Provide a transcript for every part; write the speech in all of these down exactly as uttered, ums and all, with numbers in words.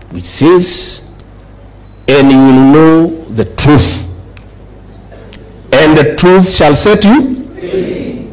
which says, and you will know the truth, and the truth shall set you free.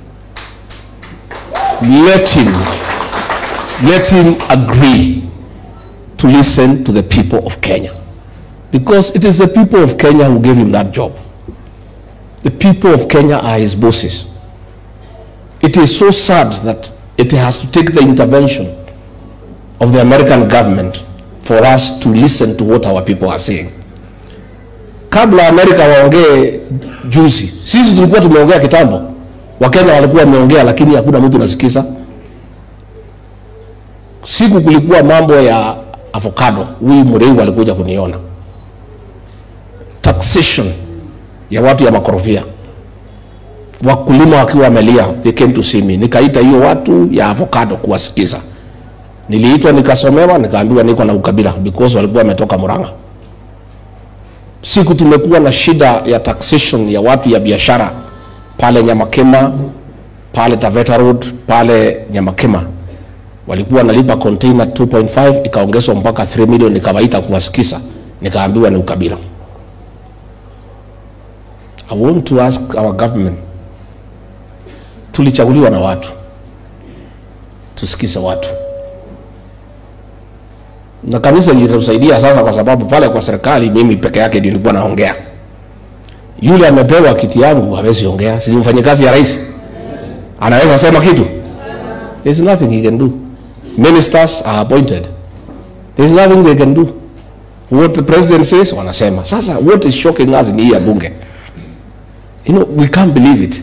Let him, let him agree to listen to the people of Kenya, because it is the people of Kenya who gave him that job. The people of Kenya are his bosses. It is so sad that it has to take the intervention of the American government for us to listen to what our people are saying. Kabla Amerika waongee juzi, sisi tulikuwa tumeongea kitambo. Wakenya walikuwa wameongea lakini hakuna mtu anasikiza. Siku kulikuwa mambo ya avocado, huyu Murei alikuja kuniona. Taxation ya watu ya makorofia. Wakulima wakiwa wamelia, they came to see me. Nikaita hiyo watu ya avocado kuwasikiza. Niliitwa nikasomewa, nikaambiwa niko na ukabila because walikuwa wametoka Murang'a. Siku tumekuwa na shida ya taxation ya watu ya biashara pale Nyamakema, pale Taveta Road, pale Nyamakema. Walikuwa nalipa container two point five, ikaongezwa mpaka three million, nikawaita kuwasikiza, nikaambiwa ni ukabila. I want to ask our government, tulichaguliwa na watu, tusikize watu. Na kanisa litatusaidia sasa, kwa sababu pale kwa serikali mimi peke yake ndio nilikuwa naongea. Yule amepewa kiti yangu hawezi ongea, si mfanyikazi ya rais. Anaweza sema kitu? There's nothing he can do. Ministers are appointed. There's nothing they can do. What the president says wanasema. Sasa what is shocking us in hii bunge? You know, we can't believe it.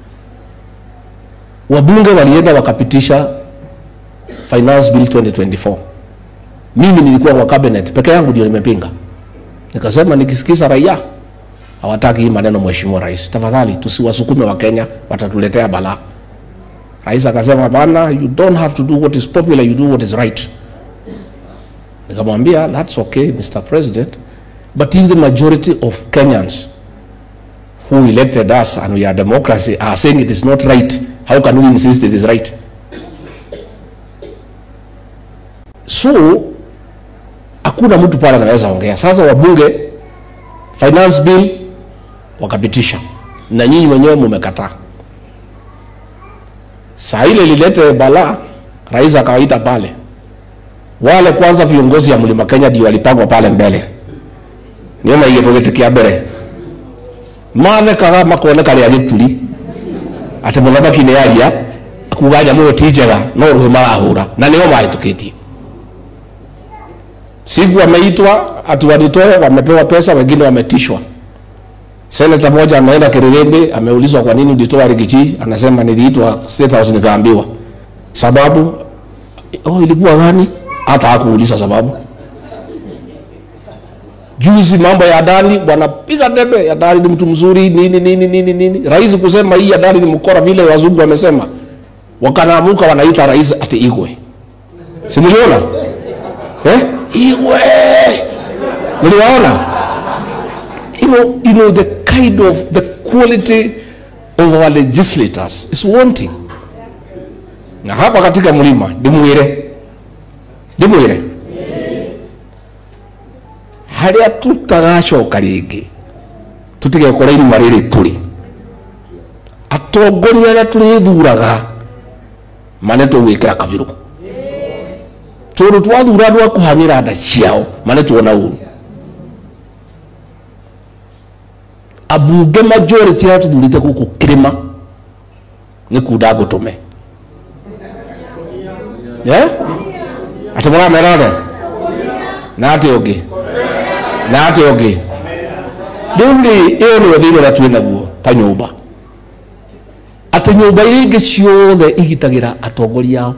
Wabunge walienda wakapitisha Finance Bill twenty twenty-four. Mimi nilikuwa kwa cabinet, peke yangu ndio nimepinga. Nikasema nikisikiza raia hawataki hii maneno, mheshimiwa rais, tafadhali tusiwasukume wa Kenya, watatuletea balaa. Rais akasema bana, you don't have to do what is popular, you do what is right. Nikamwambia that's okay Mister President, but if the majority of Kenyans who elected us and we are democracy are saying it is not right, how can we insist it is right? So hakuna mtu pale anaweza ongea. Sasa wabunge finance bill wakapitisha na nyinyi wenyewe mmekataa. Saa ile lilete bala, rais akawaita pale. Wale kwanza viongozi ya Mlima Kenya ndio walipangwa pale mbele. Niona hiyo tugetekia mbele. Mathe kaga makoneka ria gituri. Ate muthamaki ni yaria akugaja mu tijega no ruhe marahura na niyo mahitukitie. Siku wameitwa ati walitoa, wamepewa pesa, wengine wametishwa. Senator moja ameenda Kirerembe, ameulizwa kwa nini ulitoa Rigiji, anasema niliitwa State House nikaambiwa. Sababu oh ilikuwa gani? Hata hakuuliza sababu. Juzi mambo ya Adani wanapiga debe, ya Adani ni mtu mzuri nini nini nini nini. Rais kusema hii Adani ni mkora vile wazungu wamesema. Wakanaamuka wanaita rais ati Igwe. Simuliona? Eh? Igwe. Mliwaona? You know, you know the kind of the quality of our legislators is wanting. Na hapa katika mlima ndimwire. Ndimwire. Haria tutagacoka ringi. Tutige kora iri mariri turi. Atongoria aria turithuraga maneto gwikira kabiru. Turu twathura ndwa kuhanyira nda ciao maneto na uru. Abunge majority ya tuthurite guku kirima ni kuda gutume. Yeah? Atumura merade. Na ati ogi. Na ati ogi. Dundi iyo ni wathiro na twina guo ta nyumba. Ati nyumba ingi ciothe igitagira atongoria yao.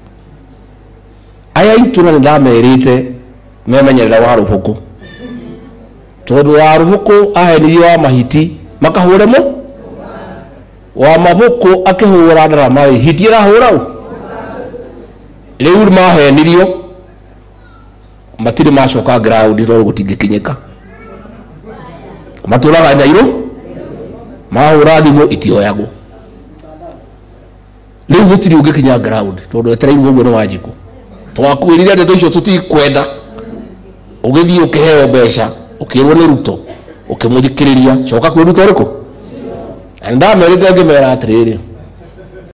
Aya ituna ndamerite memenyerera wa ruhuku. Tondu wa ruhuku aheni wa mahiti makahure mo wa mabuku akihura ndara mari hitira hura riu mahenirio matiri macoka ground ro gutingikinyika maturaga nyairo mahura thimo itioyago riu gutiri ungikinya ground tondu etereirwo guo no wajiko twakwirire ndeto icio tutikwenda ugithi ukiheo besha ukirwo ni Ruto ukimuthikiriria coka kwi Ruto riko nda merite ngimera atiriri